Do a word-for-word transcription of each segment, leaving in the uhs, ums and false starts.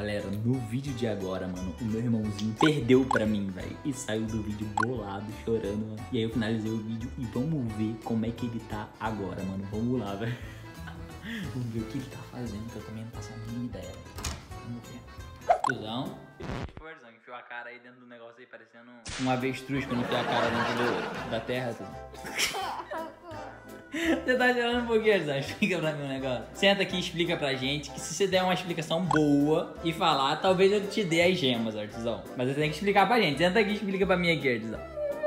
Galera, no vídeo de agora, mano, o meu irmãozinho perdeu pra mim, velho. E saiu do vídeo bolado, chorando, mano. E aí eu finalizei o vídeo e vamos ver como é que ele tá agora, mano. Vamos lá, velho. Vamos ver o que ele tá fazendo, que eu também não faço a mínima ideia. Vamos ver. Cusão. Forção, enfiou a cara aí dentro do negócio aí, parecendo um avestruz quando enfia a cara dentro do, da terra. Tudo. Você tá chorando por quê, Zé? Explica pra mim um negócio. Senta aqui e explica pra gente que se você der uma explicação boa e falar, talvez eu te dê as gemas, artesão. Mas você tem que explicar pra gente. Senta aqui e explica pra mim aqui, artesão.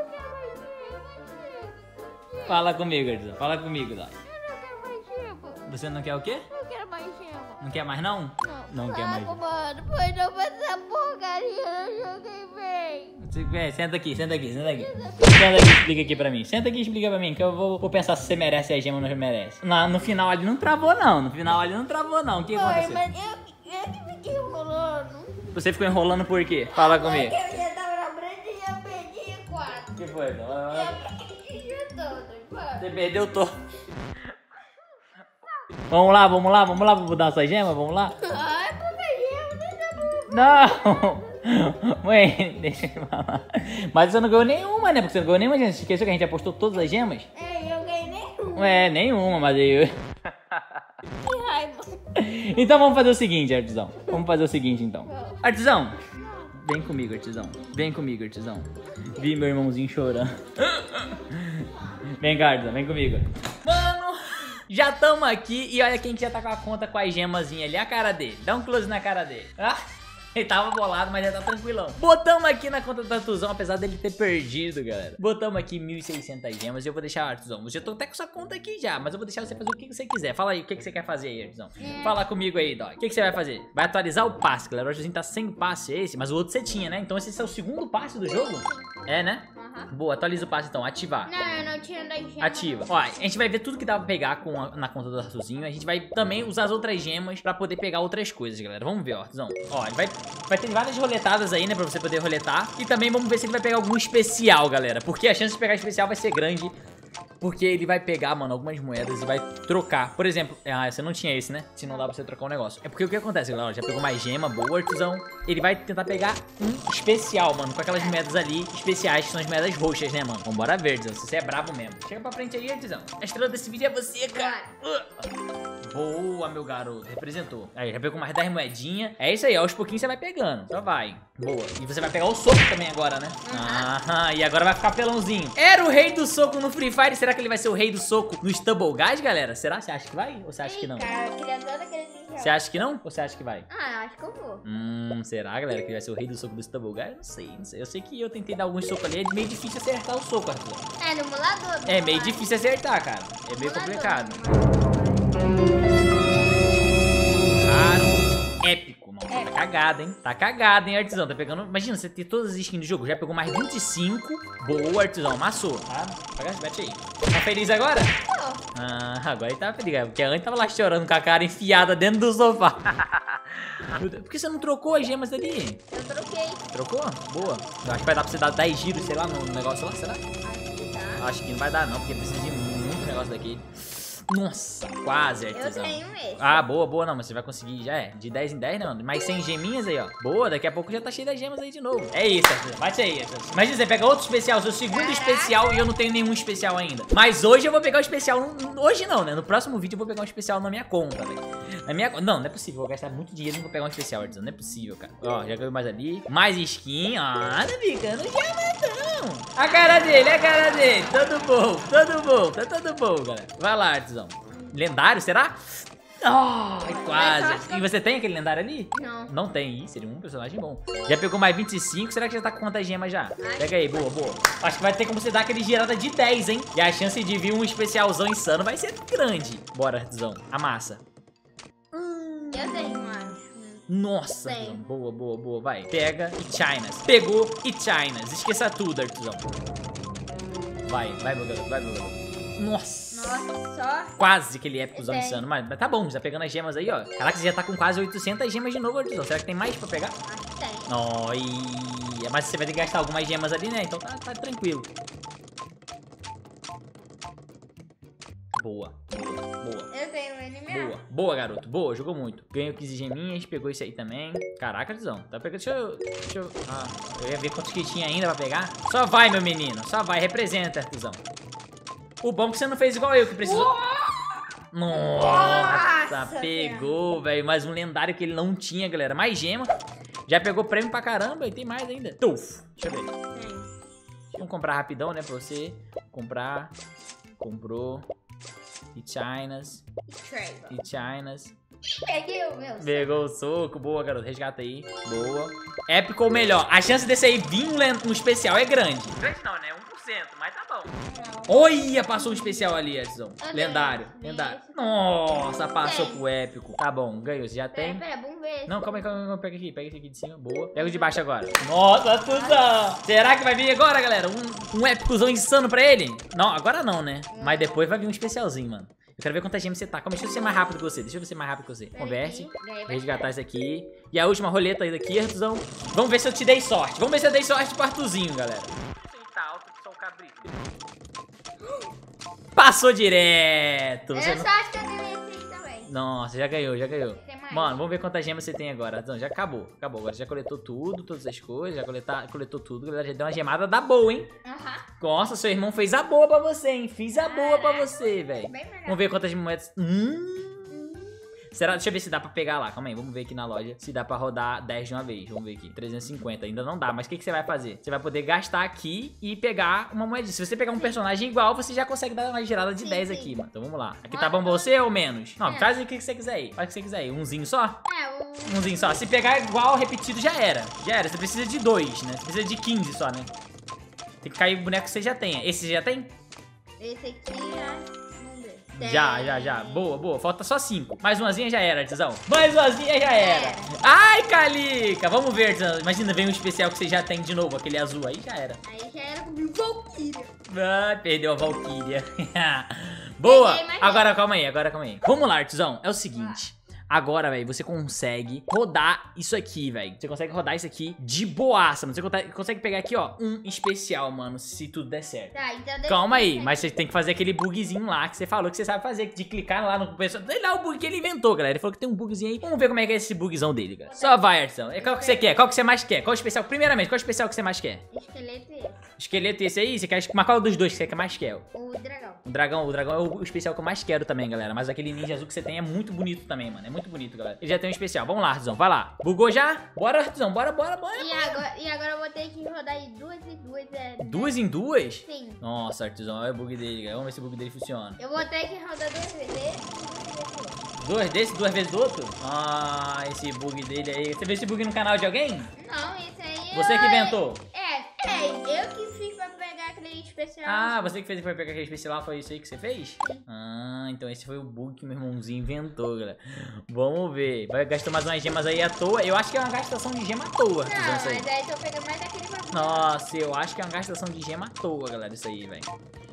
Fala comigo, artesão. Fala comigo, Zé. Você não quer o quê? Não quero mais gema. Não quer mais, não? Não. Não quer mais. Mano, foi não fazer essa porcaria, eu joguei bem. Você, é, senta aqui, senta aqui, senta aqui. Senta aqui e explica aqui pra mim. Senta aqui e explica pra mim, que eu vou, vou pensar se você merece a gema ou não merece. Na, no final ali não travou, não. No final ali não travou, não. O que aconteceu? Foi, mas eu, eu que fiquei enrolando. Você ficou enrolando por quê? Fala comigo. Porque eu já tava na frente e eu perdi quatro. O que foi? Eu perdi todos, mano. Você perdeu todo. Vamos lá, vamos lá, vamos lá pra mudar sua gema, vamos lá? Ai, por que eu não Não! Mãe, deixa eu falar. Mas você não ganhou nenhuma, né? Porque você não ganhou nenhuma gema. Você esqueceu que a gente apostou todas as gemas? É, eu ganhei nenhum. É, nenhuma, mas aí... Que raiva. Então vamos fazer o seguinte, artesão. Vamos fazer o seguinte, então. Artesão, vem comigo, artesão. Vem comigo, artesão. Vi meu irmãozinho chorando. Vem cá, artesão, vem comigo. Mano, já tamo aqui e olha quem já tá com a conta com as gemazinhas ali. A cara dele. Dá um close na cara dele. Ah, ele tava bolado, mas já tá tranquilão. Botamos aqui na conta do Artuzão, apesar dele ter perdido, galera. Botamos aqui mil e seiscentas gemas e eu vou deixar o Artuzão. Eu já tô até com sua conta aqui já, mas eu vou deixar você fazer o que você quiser. Fala aí, o que você quer fazer aí, Artuzão? É. Fala comigo aí, Dog. O que você vai fazer? Vai atualizar o passe, galera. O Artuzinho tá sem passe esse, mas o outro você tinha, né? Então esse é o segundo passe do jogo? É, né? Uhum. Boa, atualiza o passe então, ativar. Não, eu não tinha das gemas. Ativa. Ó, a gente vai ver tudo que dá pra pegar com a- na conta do Artuzinho. A gente vai também usar as outras gemas pra poder pegar outras coisas, galera. Vamos ver, ó, Artuzão. Ó, ele vai, vai ter várias roletadas aí, né, pra você poder roletar. E também vamos ver se ele vai pegar algum especial, galera. Porque a chance de pegar especial vai ser grande. Porque ele vai pegar, mano, algumas moedas e vai trocar. Por exemplo, ah, você não tinha esse, né? Se não dá pra você trocar um negócio. É porque o que acontece, galera? Ó, já pegou mais gema, boa, Artuzão. Ele vai tentar pegar um especial, mano, com aquelas moedas ali especiais, que são as moedas roxas, né, mano? Vambora ver, Artuzão, se você é brabo mesmo. Chega pra frente aí, Artuzão. A estrela desse vídeo é você, cara. Uh. Boa, meu garoto. Representou. Aí, já pegou mais dez moedinhas. É isso aí, aos pouquinhos você vai pegando. Só vai. Boa. E você vai pegar o soco também agora, né? Aham. E agora vai ficar pelãozinho. Era o rei do soco no Free Fire. Será que ele vai ser o rei do soco no Stumble Guys, galera? Será? Você acha que vai? Ou você acha que não? Cara, eu queria todo aquele jogo. Você acha que não? Ou você acha que vai? Ah, acho que eu vou. Hum, será, galera, que ele vai ser o rei do soco do Stumble Guys? Não sei, não sei. Eu sei que eu tentei dar alguns socos ali. É meio difícil acertar o soco, Arthur. É, no emulador. no É meio emulador. difícil acertar, cara. É meio Emulador, complicado. no emulador. Raro, épico, mano. É. Tá cagado, hein? Tá cagado, hein, Artesão? Tá pegando... Imagina, você ter todas as skins do jogo. Já pegou mais vinte e cinco. Boa, Artesão. Amassou, tá? Bate aí. Tá feliz agora? Pô, Ah, agora ele tá feliz, cara. Porque antes tava lá chorando com a cara enfiada dentro do sofá. Por que você não trocou as gemas ali? eu troquei. Trocou? Boa. Eu acho que vai dar pra você dar dez giros, sei lá, no negócio lá, será? Acho que tá. Acho que não vai dar não, porque precisa de muito negócio daqui. Nossa, quase, Eu Artesão. tenho esse. Ah, boa, boa, não, mas você vai conseguir, já é, de dez em dez, não, mais cem geminhas aí, ó. Boa, daqui a pouco já tá cheio das gemas aí de novo. É isso, Artesão, bate aí, Artesão. Imagina, você pega outro especial, seu segundo Caraca. especial e eu não tenho nenhum especial ainda. Mas hoje eu vou pegar o especial, no- hoje não, né, no próximo vídeo eu vou pegar um especial na minha conta, velho. Na minha conta, não, não é possível, eu vou gastar muito dinheiro e não vou pegar um especial, Artesão, não é possível, cara. Ó, já ganhou mais ali, mais skin, ah, tá ficando gemadão. A cara dele, a cara dele, todo bom, todo bom, tá todo bom, galera. Vai lá, Artesão. Lendário, será? Ai, quase. E você tem aquele lendário ali? Não. Não tem. Ih, seria um personagem bom. Já pegou mais vinte e cinco. Será que já tá com quantas gemas já? Pega aí, boa, boa. Acho que vai ter como você dar aquele girada de dez, hein? E a chance de vir um especialzão insano vai ser grande. Bora, Artesão. Amassa. Eu tenho, acho. Nossa, Tem. Artesão. Boa, boa, boa. Vai. Pega e Chinas. Pegou e Chinas. Esqueça tudo, Artesão. Vai, vai, meu garoto. Vai, meu garoto. Nossa. Nossa, só. Quase aquele épicozão Tem. insano. Mas, mas tá bom, já pegando as gemas aí, ó. Caraca, você já tá com quase oitocentas gemas de novo, Artesão. Será que tem mais pra pegar? Acho que tem. Ó, e... Mas você vai ter que gastar algumas gemas ali, né? Então tá, tá tranquilo. Boa, boa, boa. Eu tenho ele mesmo. boa. Boa, garoto. Boa, jogou muito. Ganhou quinze geminhas, pegou isso aí também. Caraca, Artuzão. Tá pegando. Deixa eu. Deixa eu. Ah, eu ia ver quantos que tinha ainda pra pegar. Só vai, meu menino. Só vai. Representa, Artuzão. O bom é que você não fez igual eu, que precisou. Nossa, Nossa pegou, velho. Mais um lendário que ele não tinha, galera. Mais gema. Já pegou prêmio pra caramba e tem mais ainda. Tuf. Deixa eu ver. Sim. Vamos comprar rapidão, né, pra você. Comprar. Comprou. E Chinas. E Chinas. Peguei o meu. Pegou o soco. Boa, garoto. Resgata aí. Boa. Épico ou melhor. A chance desse aí vir um, um especial é grande. Grande não, né? um por cento, mas tá bom. Olha, passou um especial ali, Edson. Lendário. Lendário. Nossa, passou pro épico. Tá bom, ganhou. Você já tem? Pera, pera, vamos ver. Não, calma aí, calma aí. Pega aqui, pega esse aqui de cima. Boa. Pega o de baixo agora. Nossa, Tuzão. Será que vai vir agora, galera? Um, um épicozão insano pra ele? Não, agora não, né? Mas depois vai vir um especialzinho, mano. Eu quero ver quantas gemas você tá. Calma, deixa eu ser mais rápido que você. Deixa eu ser mais rápido que você. Converte. Resgatar isso aqui. E a última roleta aí daqui, Artuzão. Vamos ver se eu te dei sorte. Vamos ver se eu dei sorte pro Artuzinho, galera. Tá alto que só o cabrito. Passou direto. Eu você só não... acho que eu ganhei esse aí também. Nossa, já ganhou, já ganhou. Tem mais? Mano, vamos ver quantas gemas você tem agora. Artuzão, já acabou. Acabou. Agora já coletou tudo, todas as coisas. Já coletar, coletou tudo. Galera, já deu uma gemada da boa, hein? Aham. Nossa, seu irmão fez a boa pra você, hein? Fiz a boa pra você, velho. Vamos ver quantas moedas... Hum... Será? Deixa eu ver se dá pra pegar lá. Calma aí, vamos ver aqui na loja se dá pra rodar dez de uma vez. Vamos ver aqui. trezentos e cinquenta, ainda não dá. Mas o que, que você vai fazer? Você vai poder gastar aqui e pegar uma moedinha. Se você pegar um personagem igual, você já consegue dar uma girada de sim, dez sim. aqui, mano. Então vamos lá. Aqui tá bom pra você ou menos? Não, é. Faz o que você quiser aí. Faz o que você quiser aí. Umzinho só? É, um... Umzinho só. Se pegar igual, repetido, já era. Já era. Você precisa de dois, né? Você precisa de quinze só, né? Tem que cair o boneco que você já tenha. Esse você já tem? Esse aqui, ó. Já, já, já. Boa, boa. Falta só cinco. Mais umazinha já era, Artuzão. Mais umazinha já era. Ai, Calica. Vamos ver, Artuzão. Imagina, vem um especial que você já tem de novo, aquele azul. Aí já era. Aí já era com Valkyria. Ah, perdeu a Valkyria. Boa. Agora, calma aí, agora calma aí. Vamos lá, Artuzão. É o seguinte. Agora, velho, você consegue rodar isso aqui, velho. Você consegue rodar isso aqui de boaça, mano. Você consegue pegar aqui, ó, um especial, mano, se tudo der certo. Tá, então calma aí, mas você tem que fazer aquele bugzinho lá que você falou que você sabe fazer, de clicar lá no... Sei lá o bug que ele inventou, galera. Ele falou que tem um bugzinho aí. Vamos ver como é que é esse bugzão dele, galera. Só vai, Artuzão. Qual que você quer? Qual que você mais quer? Qual o especial? Primeiramente, qual o especial que você mais quer? Esqueleto e esse. Esqueleto e esse aí? Você quer... Mas qual dos dois que você mais quer? O dragão. O dragão, o dragão é o especial que eu mais quero também, galera. Mas aquele ninja azul que você tem é muito bonito também, mano. É muito bonito, galera. Ele já tem um especial. Vamos lá, Artuzão. Vai lá. Bugou já? Bora, Artuzão. Bora, bora, bora. E, bora. Agora, e agora eu vou ter que rodar em duas e duas. É... Duas em duas? Sim. Nossa, Artuzão. Olha o bug dele, galera. Vamos ver se o bug dele funciona. Eu vou ter que rodar duas vezes. Duas desse, duas vezes do outro? Ah, esse bug dele aí. Você viu esse bug no canal de alguém? Não, esse aí Você eu... que inventou? É, é. Eu que fiz pra pegar aquele especial. Ah, você que fez pra pegar aquele especial, foi isso aí que você fez? Sim. Ah, então esse foi o bug que meu irmãozinho inventou, galera. Vamos ver. Vai gastar mais umas gemas aí à toa. Eu acho que é uma gastação de gema à toa. Não, mas aí. aí tô pegando mais daquele bagulho. Nossa, eu acho que é uma gastação de gema à toa, galera, isso aí, velho.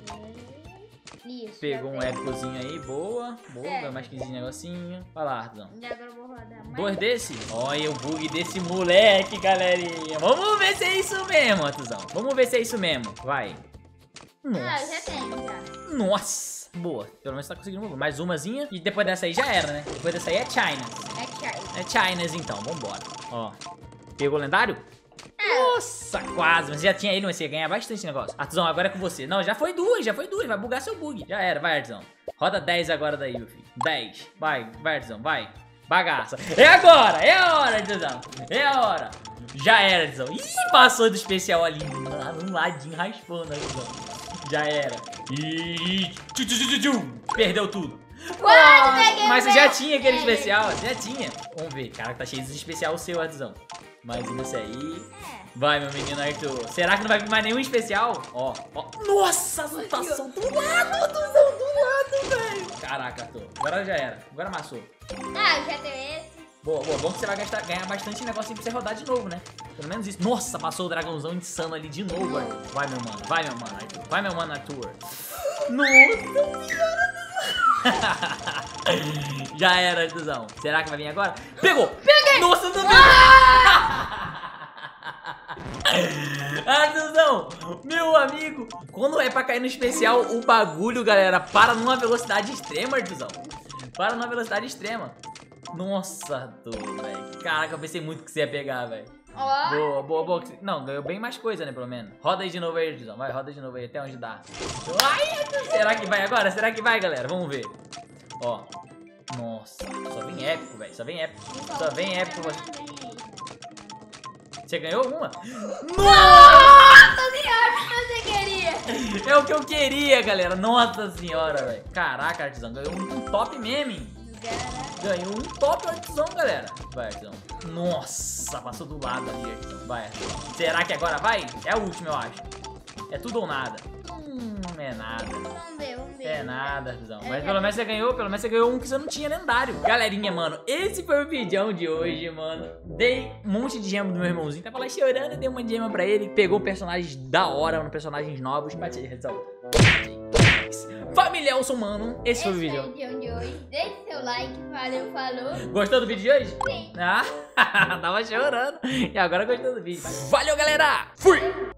Isso. Pegou um épicozinho aí, boa. Boa, é. Mais quinze negocinho. Vai lá, Artuzão. E agora eu vou rodar mais. Dois desse? Olha o bug desse moleque, galerinha. Vamos ver se é isso mesmo, Artuzão. Vamos ver se é isso mesmo. Vai. Nossa. Ah, eu já tenho, já. Nossa. Boa. Pelo menos tá conseguindo mais umazinha. E depois dessa aí já era, né? Depois dessa aí é China. É China. É Chinas, então. Vambora. Ó. Pegou o lendário? Nossa, quase. Mas já tinha ele, mas você ia ganhar bastante negócio. Artuzão, agora é com você. Não, já foi duas, já foi duas. Vai bugar seu bug. Já era, vai, Artuzão. Roda dez agora daí, meu filho. dez. Vai, vai, Artuzão, vai. Bagaça. É agora, é a hora, Artuzão. É a hora. Já era, Artuzão. Ih, passou do especial ali. Lá no ladinho, raspando, Artuzão. Já era. Ih, tchu, tchu, tchu, tchu. Perdeu tudo. Oh, mas você já tinha aquele especial, já tinha. Vamos ver, cara, tá cheio de especial o seu, Artuzão. Mais um desse aí. Vai, meu menino Arthur. Será que não vai vir mais nenhum especial? Ó, ó. Nossa, a mutação do lado, Arthurzão, do lado, velho. Caraca, Arthur. Agora já era. Agora amassou. Ah, já tem esse. Boa, boa. Bom que você vai gastar, ganhar bastante negocinho pra você rodar de novo, né? Pelo menos isso. Nossa, passou o dragãozão insano ali de novo, Arthur. Vai, meu mano. Vai, meu mano, Arthur. Vai, meu mano, Arthur. Nossa senhora. Já era, Arthurzão. Será que vai vir agora? Pegou! Peguei! Nossa, não pegou! Arthurzão, meu amigo, quando é pra cair no especial, o bagulho, galera, para numa velocidade extrema, Arthurzão. Para numa velocidade extrema. Nossa, Arthur, velho. Caraca, eu pensei muito que você ia pegar, velho. Ó. Boa, boa, boa. Não, ganhou bem mais coisa, né, pelo menos. Roda aí de novo aí, Arthur. Vai, roda de novo aí, até onde dá. Ai, será que vai agora? Será que vai, galera? Vamos ver. Ó. Nossa, só vem épico, velho. Só vem épico. Só vem épico. Você ganhou uma? Nossa senhora, o que você queria? É o que eu queria, galera. Nossa senhora, velho. Caraca, Artizão, ganhou um top mesmo, hein? Ganhou um top Artizão, galera. Vai, Artizão. Nossa, passou do lado ali, Artizão. Vai, Artizão. Será que agora vai? É a última, eu acho. É tudo ou nada. Hum, é nada. Vamos ver, vamos ver. É nada, Artizão. Mas pelo menos você ganhou, pelo menos você ganhou um que você não tinha lendário. Galerinha, mano, esse foi o vídeo de hoje, mano. Dei um monte de gema do meu irmãozinho. Tava lá chorando, dei uma gema pra ele. Pegou personagens da hora, um personagens novos. Bate aí, Artizão. Família Elson, mano, esse, esse foi o vídeo. Esse foi o vídeo de hoje. Deixe seu like, valeu, falou. Gostou do vídeo de hoje? Sim. Ah, tava chorando. E agora gostou do vídeo. Valeu, galera! Fui!